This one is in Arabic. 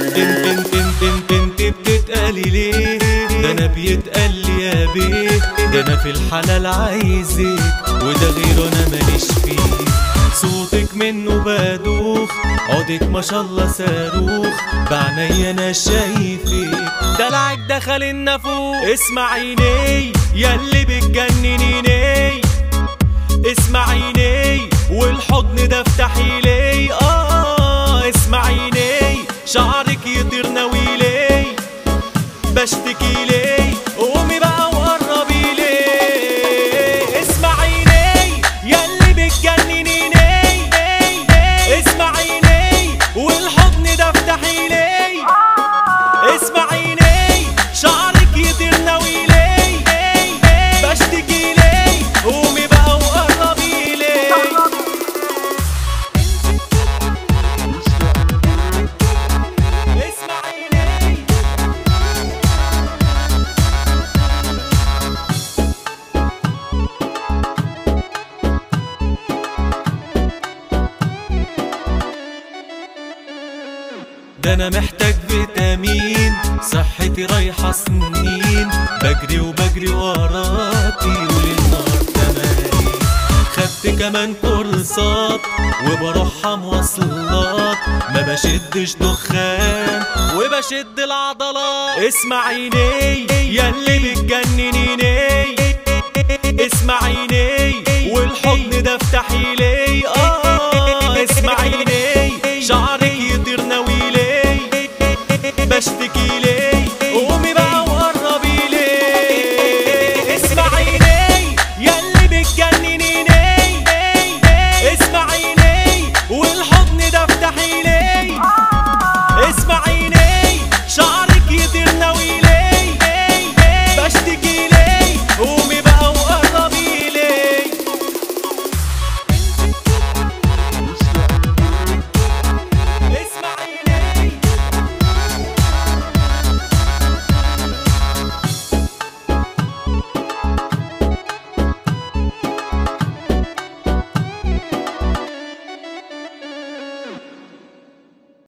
انت بتتقالي ليه؟ ده انا بيتقال لي يا بيه، ده انا في الحلال عايزك وده غيره انا ماليش فيه. صوتك منه بدوخ، عودك ما شاء الله صاروخ، بعنايا انا شايفك دلعك دخل النافوخ. اسمعيني ياللي بتجننيني، اسمعيني والحضن ده افتحي لي. اسمعيني شعرك يطير ناويلي، بشتكي لي قومي بقى وقربي لي. اسمعيني ياللي بتجننيني، اسمعيني والحضن ده افتحي لي. اسمعيني شعرك يطير ناويلي، بشتكي لي قومي بقى وقربي لي. ده انا محتاج فيتامين، صحتي رايحة سنين، بجري وبجري وراكي وللنهار تمارين. خدت كمان كورسات وبروحها مواصلات، ما بشدش دخان وبشد العضلات. اسمعيني ياللي بتجننيني، اسمعيني والحضن ده افتحي لي.